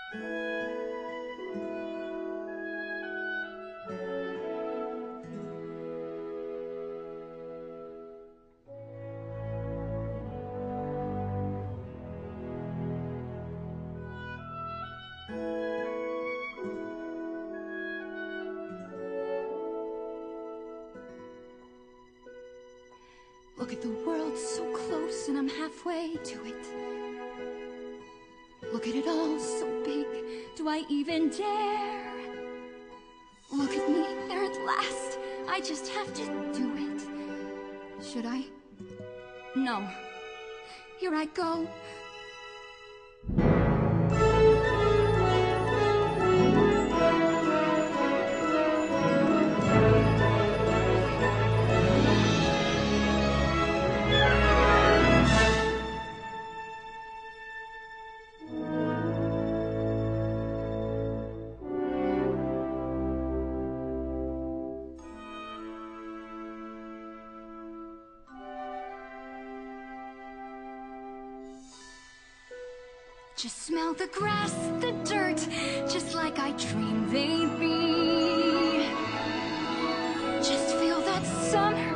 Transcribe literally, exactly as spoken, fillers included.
Look at the world so close and I'm halfway to it. Look at it all so big, do I even dare? Look at me, there at last, I just have to do it. Should I? No. Here I go. Just smell the grass, the dirt, just like I dreamed they'd be. Just feel that summer